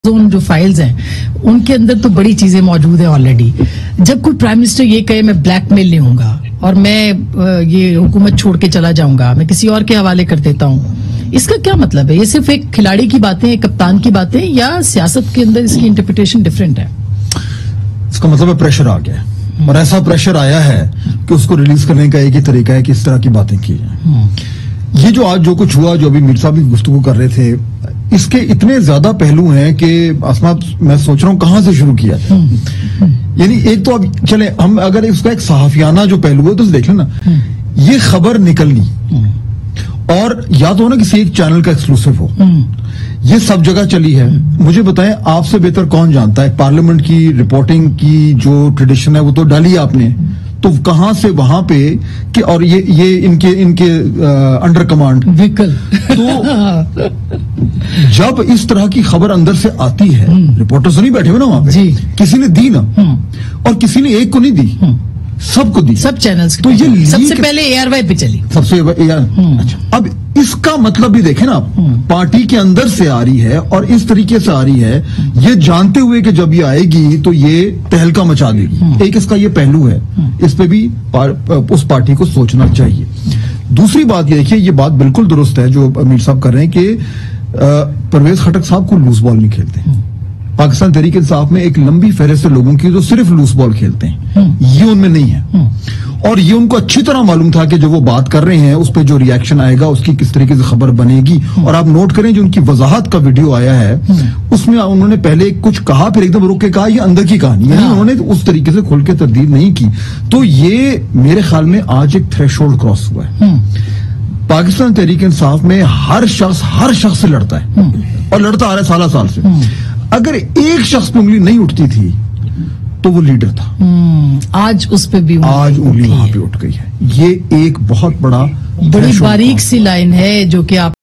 Zone جو files ہیں ان کے اندر تو بڑی چیزیں موجود ہیں آلریڈی. جب کوئی پرائم منسٹر یہ کہے میں بلیک میل نہیں ہوں گا اور میں یہ حکومت چھوڑ کے چلا جاؤں گا, میں کسی اور کے حوالے کر دیتا ہوں, اس کا کیا مطلب ہے؟ یہ صرف ایک کھلاڑی کی باتیں, ایک کپتان کی باتیں, یا سیاست کے اندر اس کی انٹرپریٹیشن ڈفرینٹ ہے؟ اس کا مطلب ہے پریشر آ گیا ہے, اور ایسا پریشر آیا ہے کہ اس کو ریلیز کرنے کا ایک ہی طریقہ ہے کہ اس طرح کی باتیں کی جائیں. یہ جو آج جو کچھ ہوا, جو ابھی میر صاحب بھی گفتگو کر رہے تھے, اس کے اتنے زیادہ پہلو ہیں کہ اسما میں سوچ رہا ہوں کہاں سے شروع کیا تھا. یعنی ایک تو اب چلے ہم اگر اس کا ایک صحافیانہ جو پہلو ہے تو دیکھ لیں نا, یہ خبر نکلنی اور یا تو نا کسی ایک چینل کا ایکسکلوسیو ہو, یہ سب جگہ چلی ہے. مجھے بتائیں آپ سے بہتر کون جانتا ہے پارلیمنٹ کی رپورٹنگ کی جو ٹریڈیشن ہے وہ تو ڈالی آپ نے, تو کہاں سے وہاں پہ کہ اور یہ ان کے انڈر کمانڈ ویکل. تو جب اس طرح کی خبر اندر سے آتی ہے, رپورٹرز نہیں بیٹھے ہوئے نا وہاں پہ, کسی نے دی نا, اور کسی نے ایک کو نہیں دی, سب کو دی, سب چینلز. تو یہ سب سے پہلے اے آر وائی پہ چلی, سب سے اچھا. اب اس کا مطلب بھی دیکھیں نا آپ, پارٹی کے اندر سے آ رہی ہے اور اس طریقے سے آ رہی ہے, یہ جانتے ہوئے کہ جب یہ آئے گی تو یہ تہلکہ مچا دے گی. ایک اس کا یہ پہلو ہے, اس پہ بھی اس پارٹی کو سوچنا چاہیے. دوسری بات یہ دیکھیے, یہ بات بالکل درست ہے جو امیر صاحب کر رہے ہیں کہ پرویز خٹک صاحب کو لوز بال نہیں کھیلتے. پاکستان تحریک انصاف میں ایک لمبی فہرست لوگوں کی جو صرف لوز بال کھیلتے ہیں, یہ ان میں نہیں ہے. اور یہ ان کو اچھی طرح معلوم تھا کہ جو وہ بات کر رہے ہیں اس پہ جو ریاکشن آئے گا, اس کی کس طریقے سے خبر بنے گی. اور آپ نوٹ کریں جو ان کی وضاحت کا ویڈیو آیا ہے اس میں انہوں نے پہلے کچھ کہا, پھر ایک دم روک کے کہا یہ اندر کی کہانی ہے, انہوں نے اس طریقے سے کھل کے تردید نہیں کی. تو یہ میرے خیال میں آج ایک تھریشولڈ کراس ہوا ہے. پاکستان تحریک انصاف میں ہر شخص سے لڑتا ہے اور لڑتا آ رہا ہے سالہ سال سے. اگر ایک شخص پہ انگلی نہیں اٹھتی تھی تو وہ لیڈر تھا. آج اس پہ بھی آج انگلی وہاں پہ اٹھ گئی ہے. یہ ایک بہت بڑی باریک سی لائن ہے جو کہ آپ